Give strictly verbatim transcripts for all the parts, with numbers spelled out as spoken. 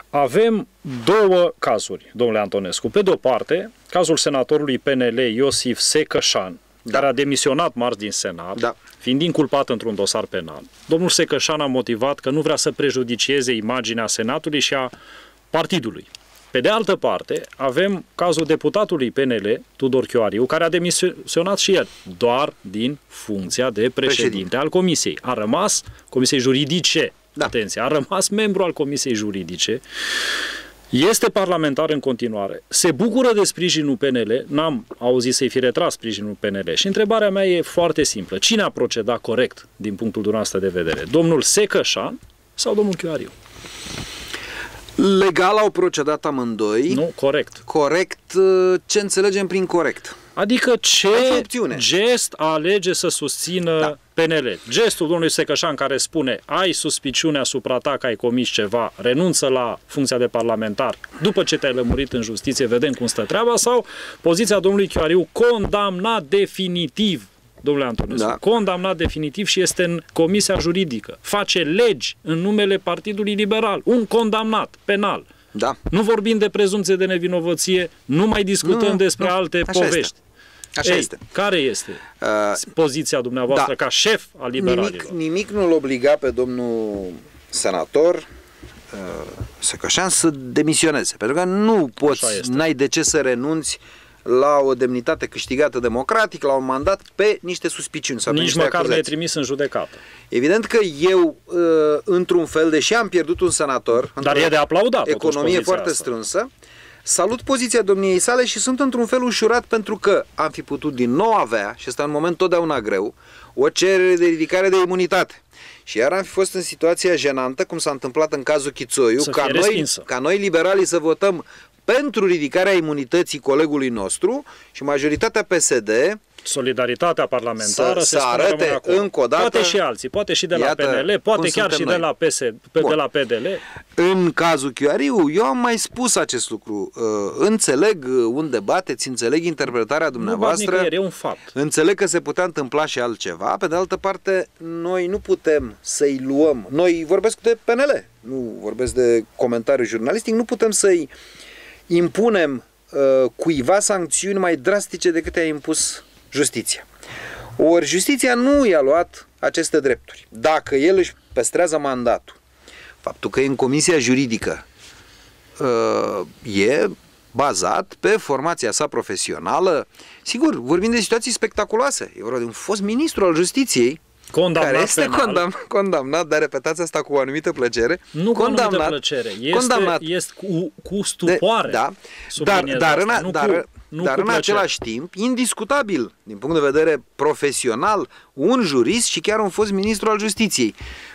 Avem două cazuri, domnule Antonescu. Pe de o parte, cazul senatorului P N L Iosif Secășan, da. care a demisionat marți din Senat, da. fiind inculpat într-un dosar penal. Domnul Secășan a motivat că nu vrea să prejudicieze imaginea Senatului și a partidului. Pe de altă parte, avem cazul deputatului P N L, Tudor Chioariu, care a demisionat și el, doar din funcția de președinte, președinte. al Comisiei. A rămas Comisiei Juridice, da. atenție, a rămas membru al Comisiei Juridice, este parlamentar în continuare, se bucură de sprijinul P N L, n-am auzit să-i fi retras sprijinul P N L și întrebarea mea e foarte simplă. Cine a procedat corect din punctul dumneavoastră de vedere? Domnul Secășan sau domnul Chioariu? Legal au procedat amândoi. Nu, corect. Corect, ce înțelegem prin corect? Adică ce gest alege să susțină da. P N L? Gestul domnului Secășan care spune ai suspiciune asupra ta că ai comis ceva, renunță la funcția de parlamentar, după ce te-ai lămurit în justiție, vedem cum stă treaba, sau poziția domnului Chioariu condamnat definitiv, domnule Antonescu, da. condamnat definitiv și este în Comisia Juridică. Face legi în numele Partidului Liberal. Un condamnat penal. Da. Nu vorbim de prezumție de nevinovăție, nu mai discutăm nu, despre nu. alte Așa povești. Este. Așa Ei, este. Care este uh, poziția dumneavoastră da. ca șef al liberalilor? Nimic, nimic nu-l obliga pe domnul senator uh, Secășan să demisioneze. Pentru că nu poți, n-ai de ce să renunți la o demnitate câștigată democratic, la un mandat pe niște suspiciuni. Sau Nici niște măcar acuzații. ne-ai trimis în judecată. Evident că eu, într-un fel, deși am pierdut un senator, dar e de aplaudat, economie foarte asta. strânsă, salut poziția domniei sale și sunt într-un fel ușurat pentru că am fi putut din nou avea, și ăsta în moment totdeauna greu, o cerere de ridicare de imunitate. Și iar am fi fost în situația jenantă, cum s-a întâmplat în cazul Chițoiu, ca noi, ca noi liberalii să votăm pentru ridicarea imunității colegului nostru și majoritatea P S D, solidaritatea parlamentară, să, se să arate încă o dată, poate și alții, poate și de la P N L, poate chiar și de la, P S, de la P D L. În cazul Chioariu, eu am mai spus acest lucru. Înțeleg unde bateți, înțeleg interpretarea dumneavoastră. Nu bat e un fapt. Înțeleg că se putea întâmpla și altceva. Pe de altă parte, noi nu putem să-i luăm. Noi vorbesc de P N L, nu vorbesc de comentariu jurnalistic, nu putem să-i impunem uh, cuiva sancțiuni mai drastice decât i-a impus justiția. Ori justiția nu i-a luat aceste drepturi. Dacă el își păstrează mandatul, faptul că e în comisia juridică uh, e bazat pe formația sa profesională. Sigur, vorbim de situații spectaculoase. E vorba de un fost ministru al justiției condamnat care este penal. condamn, condamnat, dar repetați asta cu o anumită plăcere. Nu cu condamnat, o anumită plăcere, este, condamnat, este cu, cu stupoare. De, da, dar, dar, în, nu dar, cu, nu dar cu în același timp, indiscutabil, din punct de vedere profesional, un jurist și chiar un fost ministru al justiției,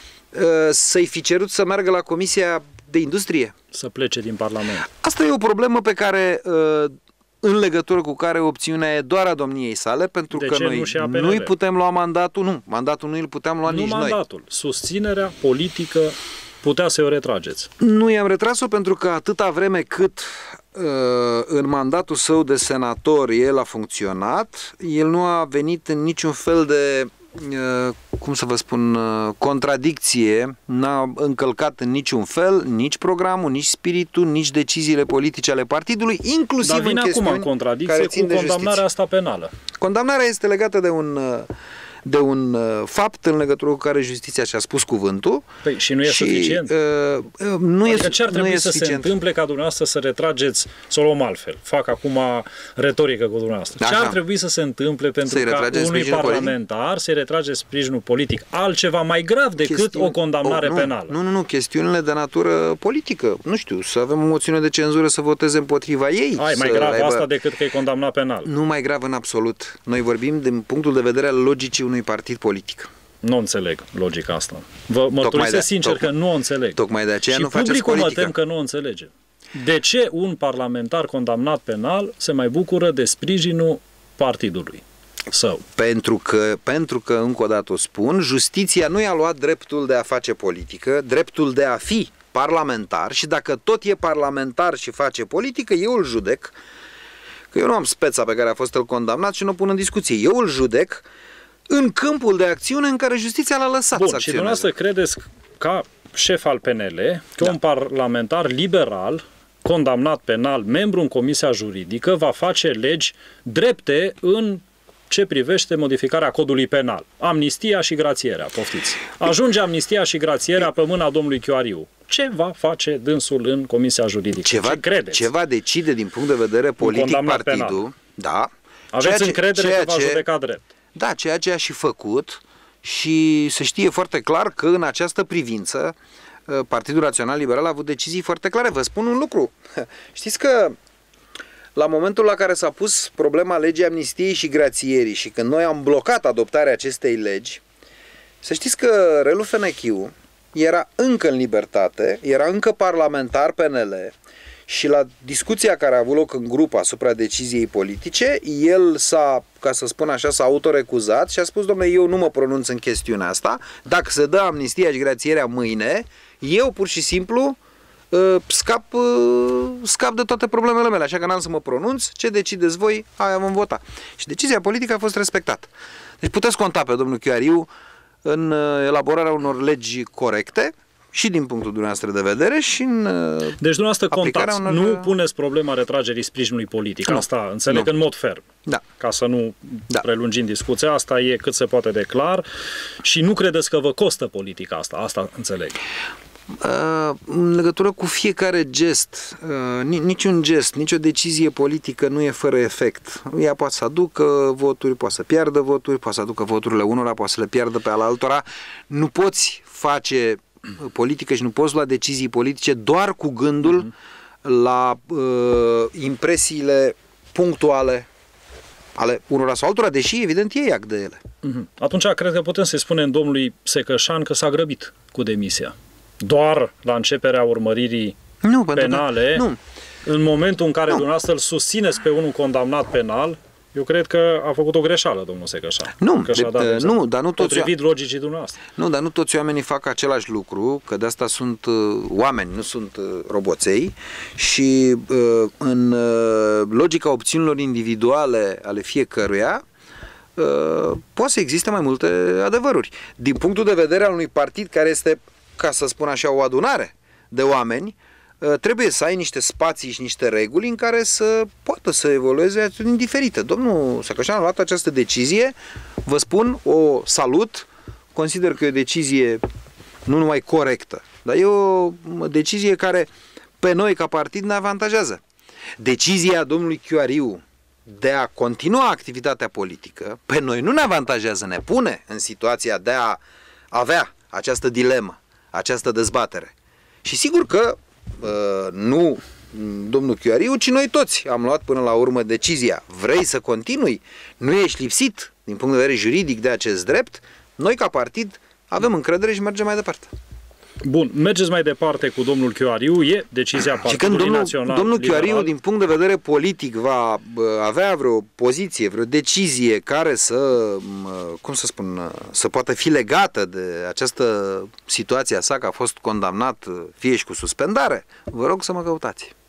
să-i fi cerut să meargă la Comisia de Industrie. Să plece din Parlament. Asta e o problemă pe care... în legătură cu care opțiunea e doar a domniei sale, pentru de că noi nu îi putem lua mandatul, nu, mandatul nu îl puteam lua nu nici mandatul, noi. Susținerea politică putea să o retrageți. Nu i-am retras-o pentru că atâta vreme cât uh, în mandatul său de senator el a funcționat, el nu a venit în niciun fel de cum să vă spun, contradicție, n-a încălcat în niciun fel nici programul, nici spiritul, nici deciziile politice ale partidului, inclusiv Dar vine în acum în contradicție cu condamnarea asta penală. Condamnarea este legată de un de un uh, fapt în legătură cu care justiția și-a spus cuvântul. Păi, și nu e și, suficient? Uh, uh, nu adică e, ce ar trebui nu e să suficient. se întâmple ca dumneavoastră să retrageți, să o luăm altfel, fac acum retorică cu dumneavoastră. Așa. Ce ar trebui să se întâmple pentru ca unui parlamentar politic? Să-i retrage sprijinul politic? Altceva mai grav decât Chestiuni, o condamnare o, nu, penală. Nu, nu, nu, chestiunile de natură politică. Nu știu, să avem o moțiune de cenzură să voteze împotriva ei. Ai, mai grav aibă... asta decât că e condamnat penal. Nu mai grav în absolut. Noi vorbim din punctul de vedere al logicii unui partid politic. Nu înțeleg logica asta. Vă mărturisesc sincer tocmai, că nu o înțeleg. Tocmai de aceea și nu faceți politică. Și publicul mă tem că nu o înțelege. De ce un parlamentar condamnat penal se mai bucură de sprijinul partidului său? Pentru că, pentru că, încă o dată o spun, justiția nu i-a luat dreptul de a face politică, dreptul de a fi parlamentar și dacă tot e parlamentar și face politică, eu îl judec, că eu nu am speța pe care a fost el condamnat și nu o pun în discuție. Eu îl judec în câmpul de acțiune în care justiția l-a lăsat Bun, să acționeze. și dumneavoastră credeți ca șef al P N L, că da. un parlamentar liberal, condamnat penal, membru în Comisia Juridică, va face legi drepte în ce privește modificarea codului penal. Amnistia și grațierea, poftiți. Ajunge amnistia și grațierea pe mâna domnului Chioariu. Ce va face dânsul în Comisia Juridică? Ceva, ce credeți? Ce va decide din punct de vedere politic partidul. Penal. Da. Aveți ceea încredere ceea că va judeca drept. Da, ceea ce a și făcut și se știe foarte clar că în această privință Partidul Național Liberal a avut decizii foarte clare. Vă spun un lucru. Știți că la momentul la care s-a pus problema legii amnistiei și grațierii și când noi am blocat adoptarea acestei legi, să știți că Relu Fenechiu era încă în libertate, era încă parlamentar P N L și la discuția care a avut loc în grup asupra deciziei politice, el s-a, ca să spun așa, s-a autorecuzat și a spus, domnule, eu nu mă pronunț în chestiunea asta, dacă se dă amnistia și grațierea mâine, eu pur și simplu scap, scap de toate problemele mele, așa că n-am să mă pronunț, ce decideți voi, aia vom vota. Și decizia politică a fost respectată. Deci puteți conta pe domnul Chioariu în elaborarea unor legi corecte și din punctul dumneavoastră de vedere și în Deci dumneavoastră contați, unor... nu puneți problema retragerii sprijinului politic, nu. Asta înțeleg nu. în mod ferm. Da. Ca să nu da. prelungim discuția, asta e cât se poate de clar și nu credeți că vă costă politica asta, asta înțeleg. Uh, în legătură cu fiecare gest, uh, niciun gest, nicio decizie politică nu e fără efect. Ea poate să aducă voturi, poate să piardă voturi, poate să aducă voturile unora, poate să le piardă pe ale altora. Nu poți face politică și nu poți lua decizii politice doar cu gândul mm-hmm. la uh, impresiile punctuale ale unora sau altora, deși evident e iac de ele. Mm-hmm. Atunci cred că putem să-i spunem domnului Secășan că s-a grăbit cu demisia. Doar la începerea urmăririi nu, penale, nu. în momentul în care nu. dumneavoastră îl susțineți pe unul condamnat penal, eu cred că a făcut o greșeală, domnul Secășan. Nu, de, dat nu dar nu toți potrivit logicii dumneavoastră. Nu, dar nu toți oamenii fac același lucru, că de asta sunt uh, oameni, nu sunt uh, roboței și uh, în uh, logica opțiunilor individuale ale fiecăruia uh, poate să existe mai multe adevăruri. Din punctul de vedere al unui partid care este, ca să spun așa, o adunare de oameni, trebuie să ai niște spații și niște reguli în care să poată să evolueze atitudini diferite. Domnul Secășan a luat această decizie, vă spun, o salut, consider că e o decizie nu numai corectă, dar e o decizie care pe noi ca partid ne avantajează. Decizia domnului Chioariu de a continua activitatea politică, pe noi nu ne avantajează, ne pune în situația de a avea această dilemă, această dezbatere. Și sigur că uh, nu domnul Chioariu, ci noi toți am luat până la urmă decizia. Vrei să continui? Nu ești lipsit din punct de vedere juridic de acest drept? Noi ca partid avem încredere și mergem mai departe. Bun, mergeți mai departe cu domnul Chioariu, e decizia Partidului domnul, Național domnul Chioariu, Liberal. din punct de vedere politic, va avea vreo poziție, vreo decizie care să, cum să spun, să poată fi legată de această situație a sa, că a fost condamnat, fie și cu suspendare, vă rog să mă căutați.